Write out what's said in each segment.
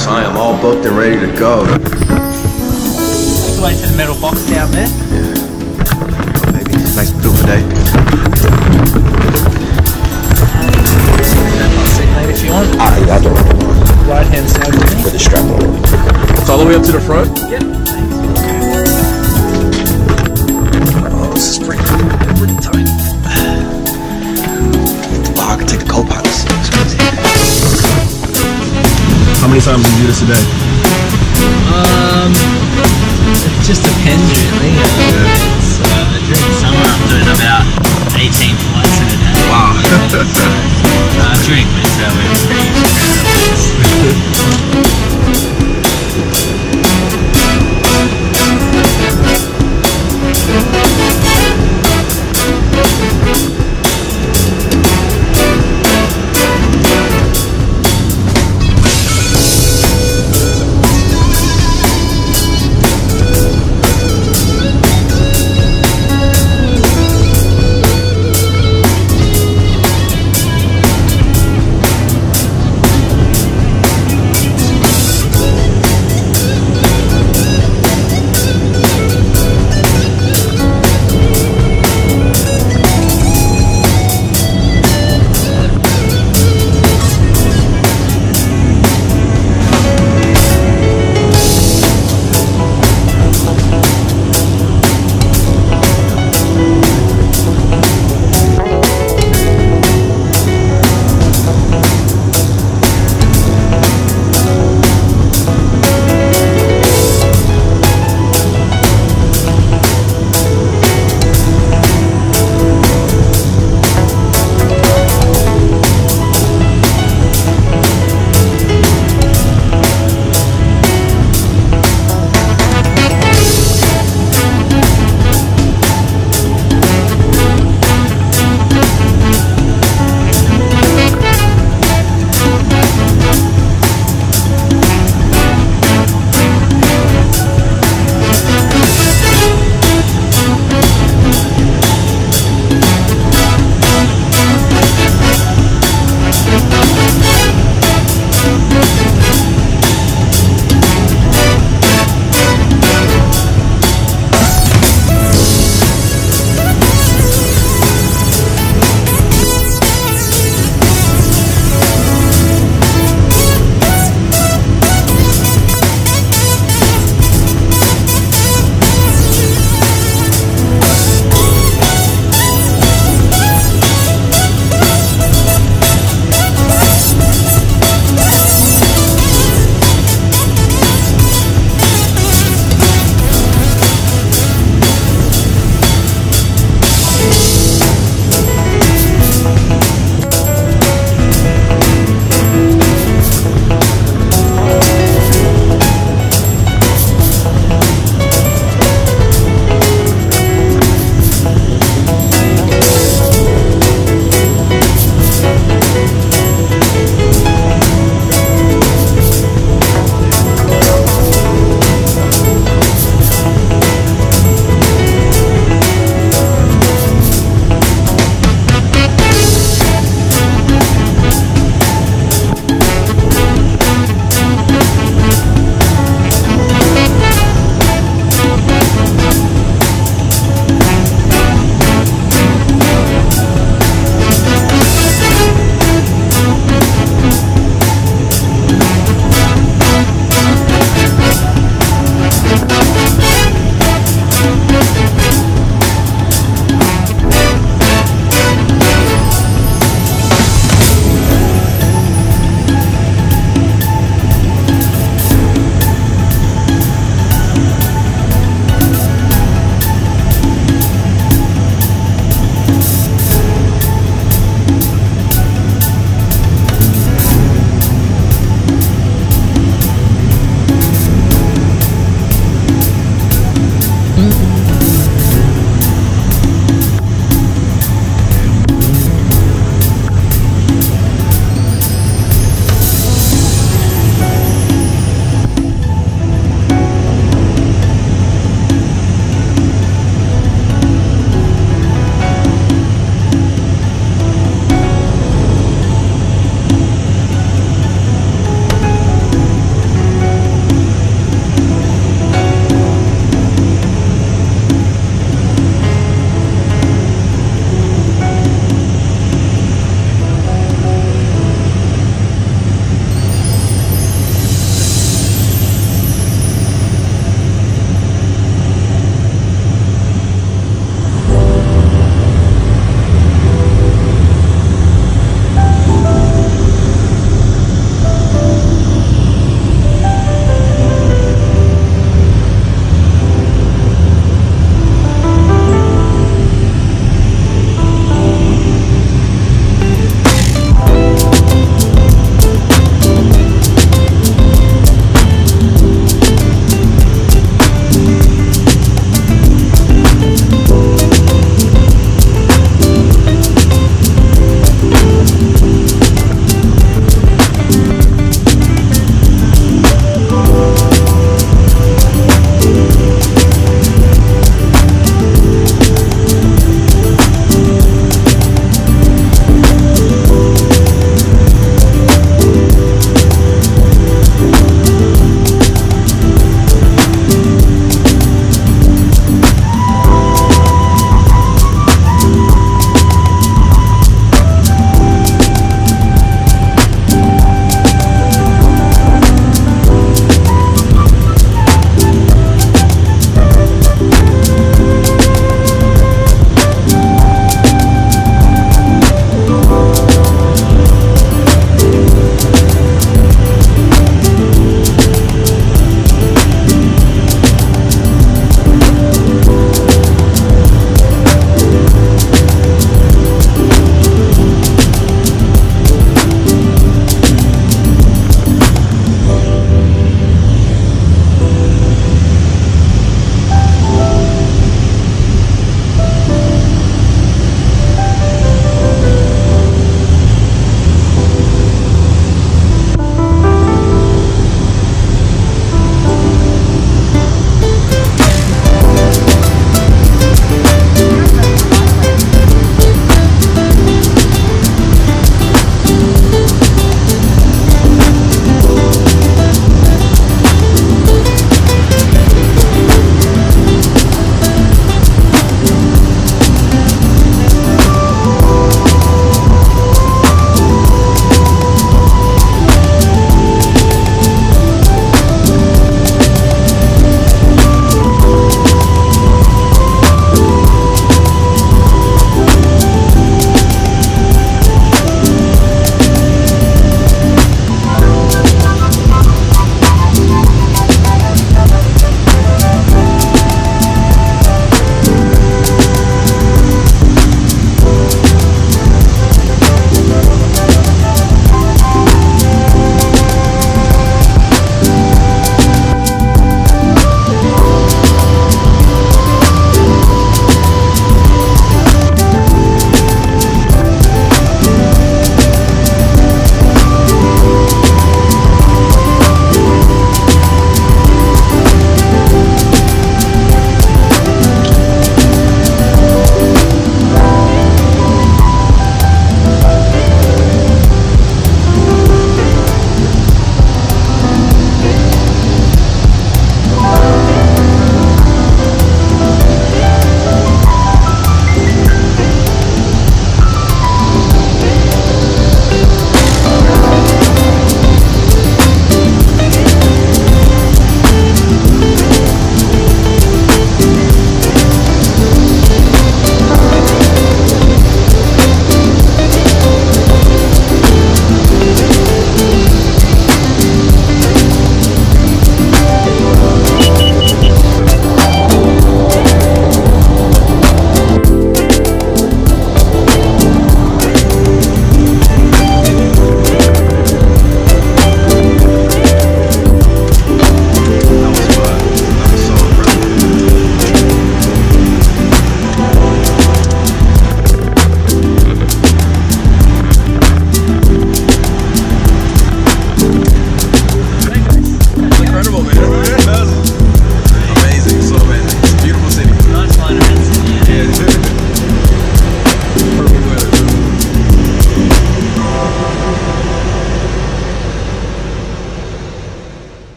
Yes, I am all booked and ready to go. Let's wait to the metal box down there. Yeah. Maybe. Nice beautiful day. Seat mate if you want. I don't know. Right hand side with me. With the strap on. It's all the way up to the front? Yep. Thanks. Oh, this is pretty tight. Wow, I can take the co-pilot seat. It's crazy. How many times do you do this a day? It just depends really. It's, during summer I'm doing about 18 flights in a day. Wow. During winter we're pretty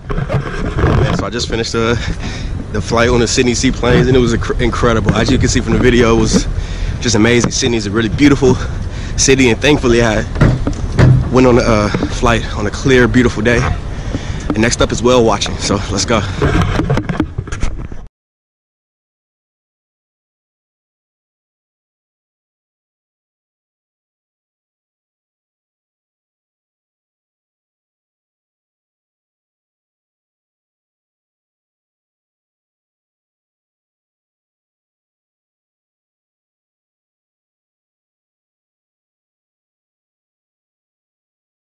Man, so I just finished the flight on the Sydney Seaplanes, and it was incredible. As you can see from the video, it was just amazing. Sydney's a really beautiful city, and thankfully I went on a flight on a clear, beautiful day. And next up is whale watching, so let's go.